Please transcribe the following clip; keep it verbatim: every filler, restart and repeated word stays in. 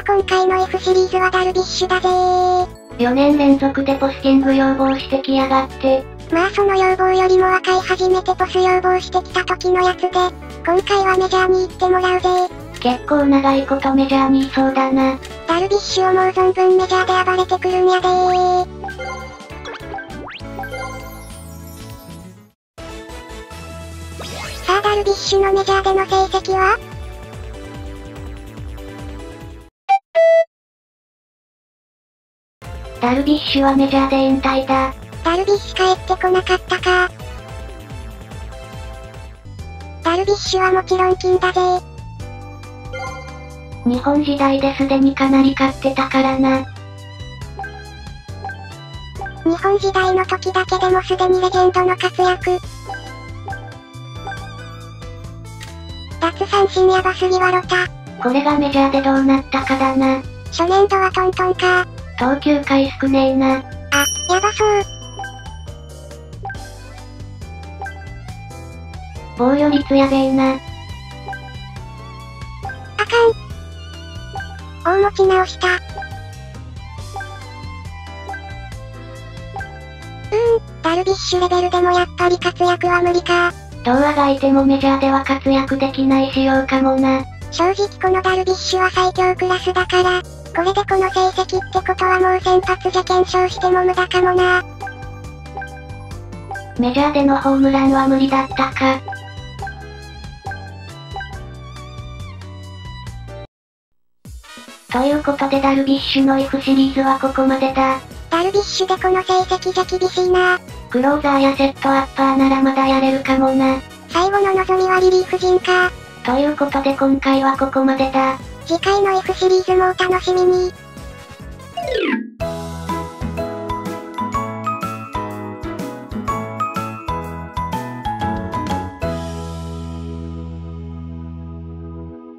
今回の F シリーズはダルビッシュだぜー。 よねん連続でポスキング要望してきやがって。 まあその要望よりも若い初めてポス要望してきた時のやつで、今回はメジャーに行ってもらうぜ。 結構長いことメジャーにいそうだな。 ダルビッシュをもう存分メジャーで暴れてくるんやでー。さあダルビッシュのメジャーでの成績は？ ダルビッシュはメジャーで引退だ。 ダルビッシュ帰ってこなかったか。ダルビッシュはもちろん金だぜ。 日本時代ですでにかなり勝ってたからな。 日本時代の時だけでもすでにレジェンドの活躍。奪三振やばすぎわろた。 これがメジャーでどうなったかだな。 初年度はトントンか。 投球回少ねえな。 あ、やばそう。 防御率やべえな。 あかん。大持ち直した。うーん、ダルビッシュレベルでもやっぱり活躍は無理か。 どうあがいてもメジャーでは活躍できない仕様かもな。 正直このダルビッシュは最強クラスだから、これでこの成績ってことはもう先発じゃ検証しても無駄かもな。 メジャーでのホームランは無理だったか。ということでダルビッシュの F シリーズはここまでだ。 ダルビッシュでこの成績じゃ厳しいな。 クローザーやセットアッパーならまだやれるかもな。 最後の望みはリリーフ陣か。 ということで今回はここまでだ。 次回の F シリーズもお楽しみに。